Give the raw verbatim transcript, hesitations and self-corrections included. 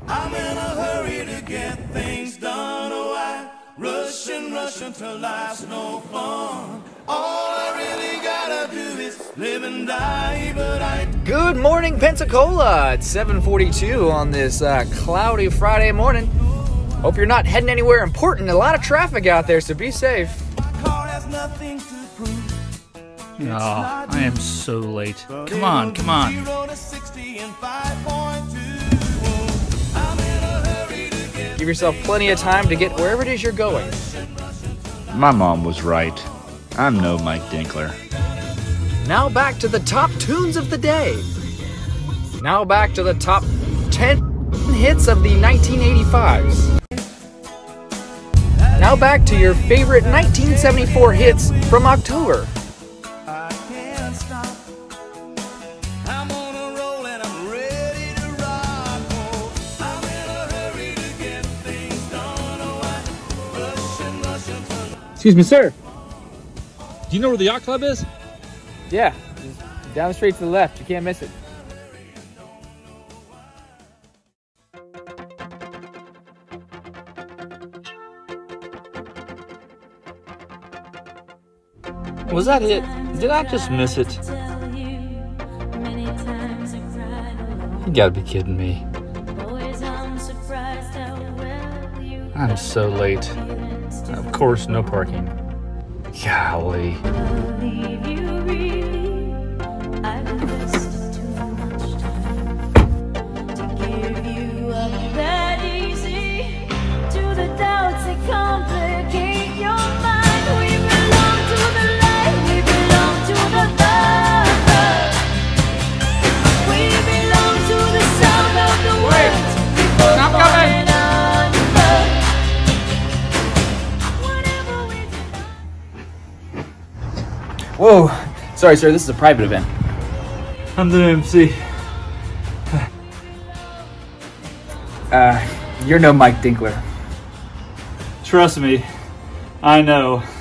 I'm in a hurry to get things done. Oh, I rush and rush until life's no fun. All I really gotta do is live and die, but I... Good morning, Pensacola. It's seven forty-two on this uh, cloudy Friday morning. Hope you're not heading anywhere important. A lot of traffic out there, so be safe. Car has nothing to prove. Oh, I am so late. Come on, come on. Give yourself plenty of time to get wherever it is you're going. My mom was right. I'm no Mike Dinkler. Now back to the top tunes of the day. Now back to the top ten hits of the nineteen eighty-fives. Now back to your favorite nineteen seventy-four hits from October. Excuse me, sir. Do you know where the yacht club is? Yeah, down the street to the left. You can't miss it. Was that it? Did I just miss it? You gotta be kidding me. I'm so late. Of course, no parking. Golly. Whoa, sorry sir, this is a private event. I'm the M C. Uh, you're no Mike Dinkler. Trust me, I know.